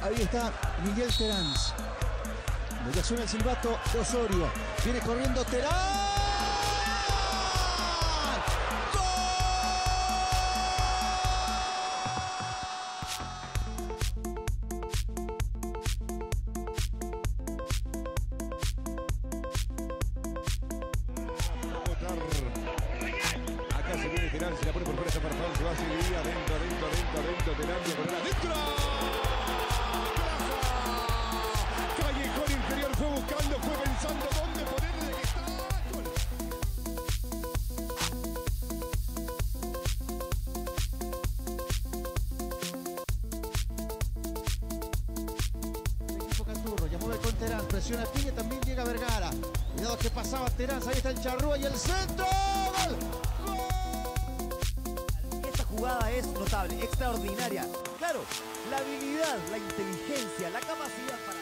Ahí está Miguel Terán. Ya suena el silbato de Osorio. Viene corriendo Terán. Acá se viene Terán, se la pone por fuera esa Farfán, se va a seguir adentro, Terán, por adentro. Callejón inferior, fue buscando, fue pensando dónde ponerle de que estaba abajo. El equipo Caturro, ya mueve con Terán, presiona Piña, también llega Vergara. Cuidado que pasaba Terán, ahí está el Charrúa y el centro. ¡Gol! Esta jugada es notable, extraordinaria. Claro, la habilidad, la inteligencia, la capacidad para...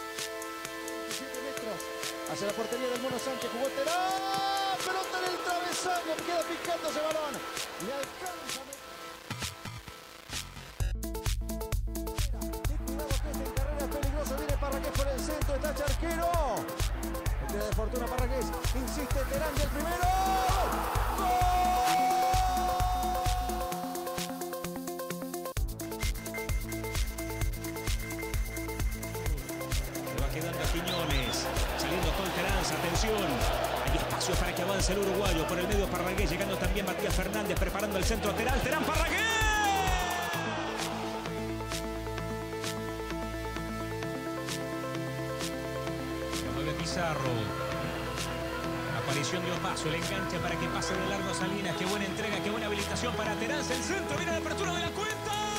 7 metros hacia la portería del Mono Sánchez, jugó Terán, pelota en el travesaño, queda picando ese balón, le alcanza. Cuidado que esta en carrera es peligroso, viene Parragués por el centro, está Charquero, tira de fortuna Parragués, insiste Terán y el primero, ¡gol! Quedando a Quiñones, saliendo con Terán, atención, hay espacio para que avance el uruguayo, por el medio Parragués, llegando también Matías Fernández, preparando el centro, Terán, Parragués. Lo mueve Pizarro, aparición de Opaso, el enganche para que pase de largo Salinas, qué buena entrega, qué buena habilitación para Terán, el centro, viene la apertura de la cuenta.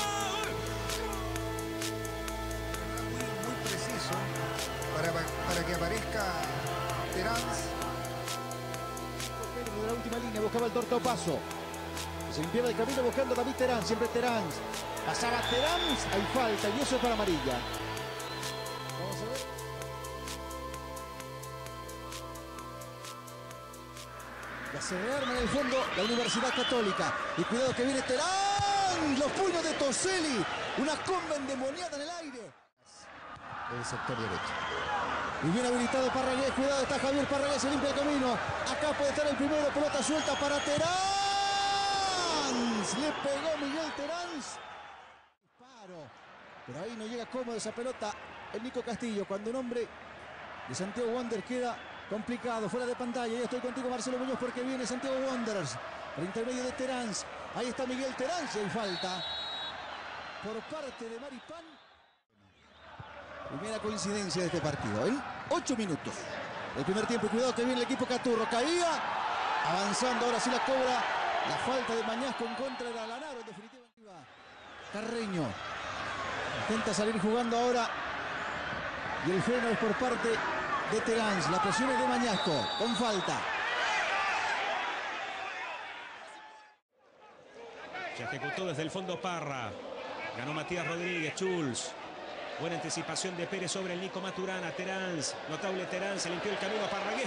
Para que aparezca Terán. De la última línea buscaba el torto Paso. Se limpiaba el camino buscando David Terán, siempre Terán. Pasaba Terán, hay falta y eso es para amarilla. Vamos a ver. Ya se rearma en el fondo la Universidad Católica. Y cuidado que viene Terán. Los puños de Toselli. Una comba endemoniada en el aire. El sector derecho. Y bien habilitado Parragués, cuidado, está Javier Parragués, se limpia el camino. Acá puede estar el primero, pelota suelta para Terán. Le pegó Miguel Terán. Disparo. Pero ahí no llega cómodo esa pelota el Nico Castillo. Cuando un hombre de Santiago Wanderers queda complicado, fuera de pantalla. Ya estoy contigo, Marcelo Muñoz, porque viene Santiago Wanderers. Por intermedio de Terán. Ahí está Miguel Terán, y hay falta por parte de Maripán. Primera coincidencia de este partido, en 8 minutos. El primer tiempo, y cuidado que viene el equipo Caturro. Caía, avanzando, ahora sí la cobra. La falta de Mañasco en contra de Lanaro, en definitiva. Carreño intenta salir jugando ahora. Y el freno es por parte de Terán. La presión es de Mañasco, con falta. Se ejecutó desde el fondo Parra. Ganó Matías Rodríguez, Schulz. Buena anticipación de Pérez sobre el Nico Maturana. Terán, notable Terán, se limpió el camino a Parragués.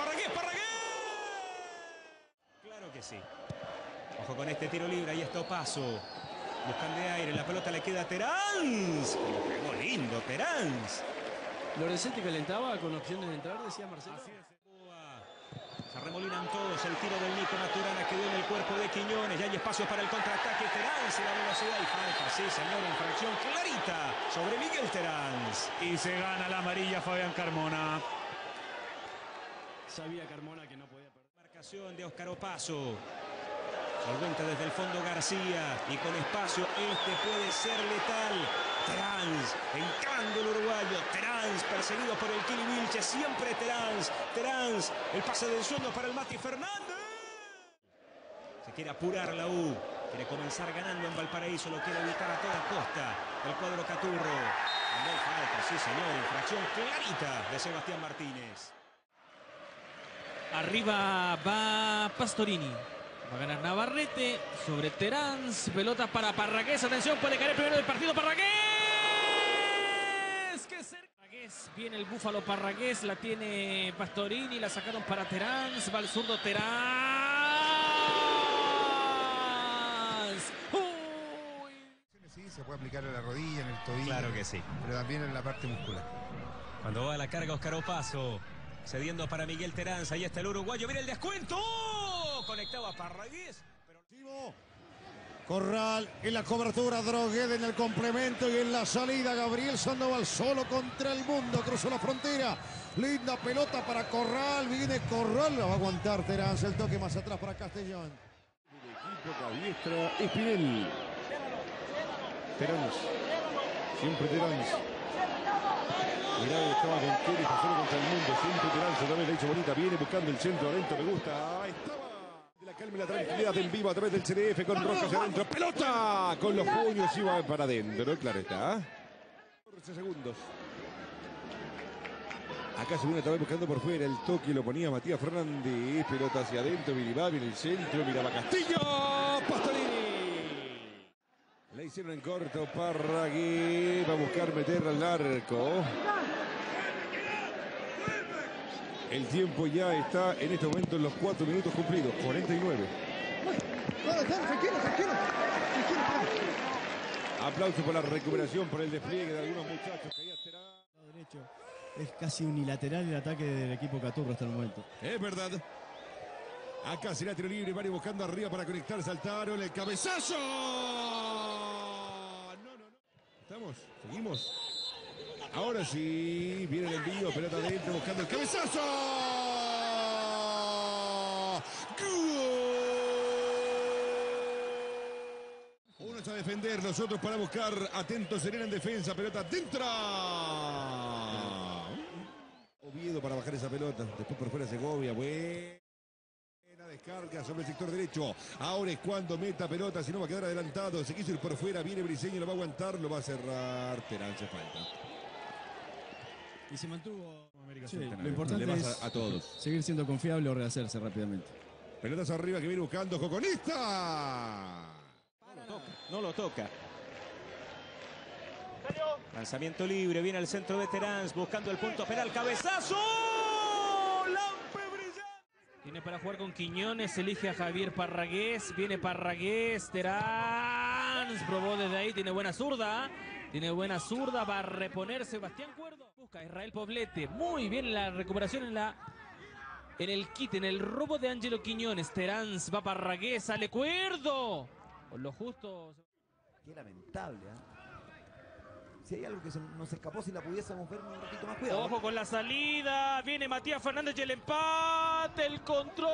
Claro que sí. Ojo con este tiro libre, ahí está Opaso. Buscan de aire, la pelota le queda a Terán. Lo pegó lindo Terán. Lorenzetti calentaba con opciones de entrar, decía Marcelo. Así es. Se arremolinan todos, el tiro del Nico Maturana quedó en el cuerpo de Quiñones, ya hay espacio para el contraataque, Terán, la velocidad y falta, sí señor, infracción clarita sobre Miguel Terán. Y se gana la amarilla Fabián Carmona. Sabía Carmona que no podía perder. Marcación de Óscar Opaso. Solventa desde el fondo García y con espacio este puede ser letal. Terán, encarando el uruguayo. Terán, perseguido por el Kili Vilche. Siempre Terán. Terán, el pase del sueño para el Mati Fernández. Se quiere apurar la U. Quiere comenzar ganando en Valparaíso. Lo quiere evitar a toda costa. El cuadro Caturro. No hay falta, sí señor. Infracción clarita de Sebastián Martínez. Arriba va Pastorini. Va a ganar Navarrete sobre Terán. Pelota para Parragués. Atención, puede caer el primero del partido. Parragués. ¡Qué cerca! Parragués. Viene el búfalo Parragués. La tiene Pastorini. La sacaron para Terán. Va el zurdo Terán. ¡Uy! Sí, se puede aplicar en la rodilla, en el tobillo. Claro que sí. Pero también en la parte muscular. Cuando va a la carga Óscar Opaso, cediendo para Miguel Terán. Ahí está el uruguayo. Mira el descuento. Conectaba Parragués. Corral en la cobertura, Drogueda en el complemento y en la salida Gabriel Sandoval solo contra el mundo, cruzó la frontera, linda pelota para Corral, viene Corral, la va a aguantar Terán, el toque más atrás para Castellón. El equipo a diestra, Espinel. Terán, siempre Terán. Mirá, estaba con Keres, pasó contra el mundo, siempre Terán, otra vez la hizo bonita, viene buscando el centro adentro, me gusta, ahí estaba. La calma y la tranquilidad en vivo a través del CDF con Rojas hacia adentro. ¡Pelota! Con los puños iba para adentro, claro está. 14 segundos. Acá se viene otra vez buscando por fuera. El toque lo ponía Matías Fernández. Pelota hacia adentro. Viribabi en el centro. Miraba Castillo. Pastorini. La hicieron en corto. Parragué. Va a buscar meterla al arco. El tiempo ya está en este momento en los 4 minutos cumplidos, 49. Tranquilo. Aplauso por la recuperación, por el despliegue de algunos muchachos. Derecho. Es casi unilateral el ataque del equipo Caturro hasta el momento. Es verdad. Acá será tiro libre, Mario buscando arriba para conectar, saltaron, el cabezazo. No. Seguimos. Ahora sí, viene el envío, pelota adentro, buscando el cabezazo. ¡Gol! Unos a defender, los otros para buscar. Atentos, Serena en defensa, pelota adentro. Oviedo para bajar esa pelota. Después por fuera Segovia, buena descarga sobre el sector derecho. Ahora es cuando meta pelota, si no va a quedar adelantado. Se quiso ir por fuera, viene Briseño, lo va a aguantar, lo va a cerrar. Terán se falta. Y se mantuvo. Sí, lo importante es a todos. seguir siendo confiable o rehacerse rápidamente. Pelotas arriba que viene buscando Joconista. No lo toca. Lanzamiento libre, viene al centro de Terán, buscando el punto penal, cabezazo. Lampe brillante. Tiene para jugar con Quiñones, elige a Javier Parragués, viene Parragués, Terán, probó desde ahí, tiene buena zurda, va a reponer Sebastián Cuerdo. Busca Israel Poblete, muy bien la recuperación en el kit, en el robo de Ángelo Quiñones. Terán va Parragués, sale Cuerdo. Con lo justo. Qué lamentable, Si hay algo que nos escapó, si la pudiésemos ver un poquito más, cuidado. Ojo con la salida, viene Matías Fernández y el empate, el control.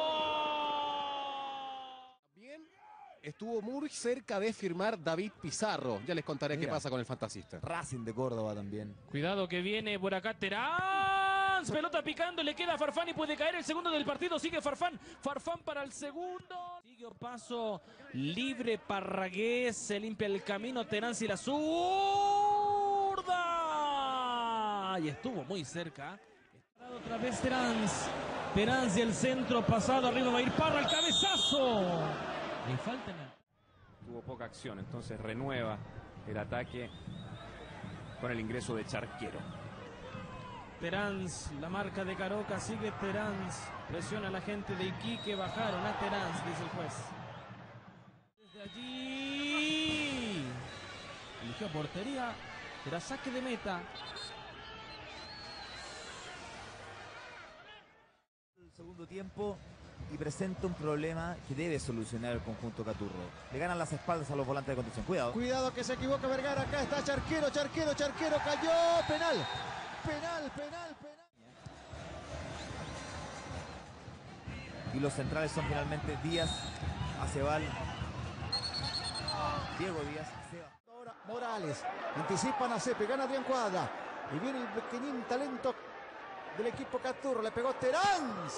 Bien, estuvo muy cerca de firmar David Pizarro. Ya les contaré qué pasa con el fantasista. Racing de Córdoba también. Cuidado que viene por acá Terán. Pelota picando, le queda a Farfán y puede caer el segundo del partido. Sigue Farfán. Farfán para el segundo. Sigue paso libre Parragués. Se limpia el camino Terán y la zurda. Y estuvo muy cerca. Otra vez Terán y el centro pasado. Arriba va a ir Parra. El cabezazo. Le falta. Tuvo poca acción, entonces renueva el ataque con el ingreso de Charquero. Terán, la marca de Caroca, sigue Terán, presiona a la gente de Iquique, bajaron a Terán, dice el juez. Desde allí, eligió portería, será saque de meta. El segundo tiempo y presenta un problema que debe solucionar el conjunto Caturro. Le ganan las espaldas a los volantes de contención, cuidado. Cuidado que se equivoca Vergara, acá está Charquero, cayó, penal. Y los centrales son finalmente Díaz, Acebal, Diego Díaz, Seba. Ahora Morales, anticipan a Cepe, gana Adrián Cuadra. Y viene el pequeñín talento del equipo Caturro, le pegó Terán.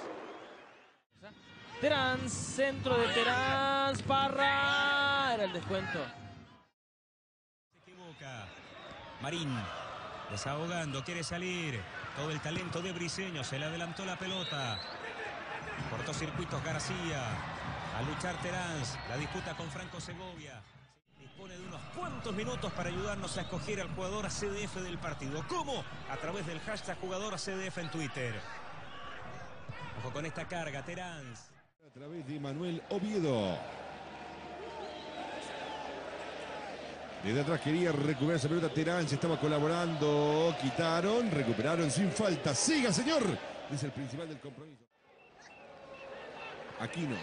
Terán, centro de Terán, Parra, era el descuento. Se equivoca. Marín. Desahogando, quiere salir. Todo el talento de Briseño. Se le adelantó la pelota. Cortó circuitos García. A luchar Terán. La disputa con Franco Segovia. Dispone de unos cuantos minutos para ayudarnos a escoger al jugador CDF del partido. ¿Cómo? A través del hashtag jugador CDF en Twitter. Ojo con esta carga, Terán. A través de Manuel Oviedo. Desde atrás quería recuperar esa pelota Terán, se estaba colaborando, quitaron, recuperaron sin falta. ¡Siga, señor! Es el principal del compromiso. Aquino.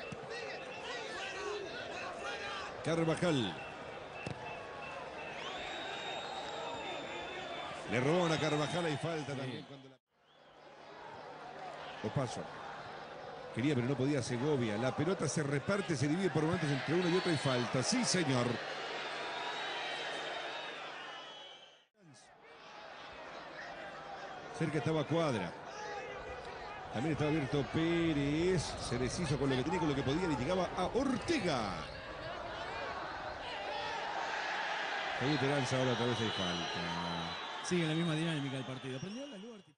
Carvajal. Le robaron a Carvajal y falta también. Cuando la... Opaso. Quería pero no podía Segovia. La pelota se reparte, se divide por momentos entre uno y otro y falta. Sí, señor. Cerca estaba Cuadra. También estaba abierto Pérez. Se deshizo con lo que tenía, con lo que podía. Y llegaba a Ortega. Ahí Terán ahora otra vez hay falta. Sigue la misma dinámica del partido. Prendió la luz.